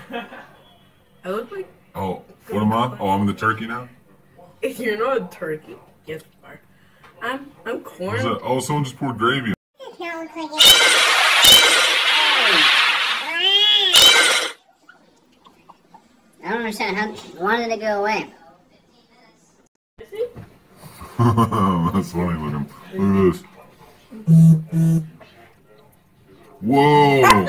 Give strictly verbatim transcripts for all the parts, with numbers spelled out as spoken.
I look like. Oh, what am I? Oh, I'm the turkey now? You're not a turkey. Yes, you are. I'm, I'm corn. What's that? Oh, someone just poured gravy. I don't understand how. Why did it go away? That's funny looking. Look at this. Whoa!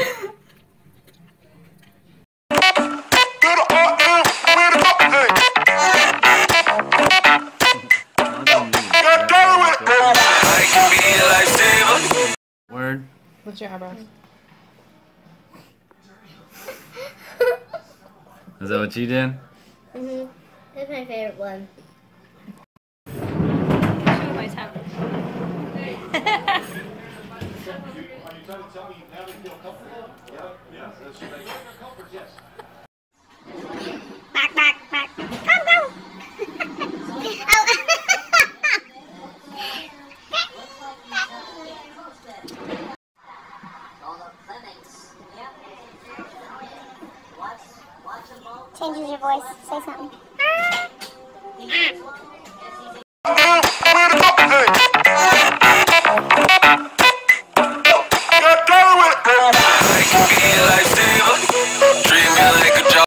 Word. What's your eyebrows? Is that what you did? Mhm. That's my favorite one. Show my tongue. Back, back, back. Come, go. Oh. Changes your voice. Say something. Ah.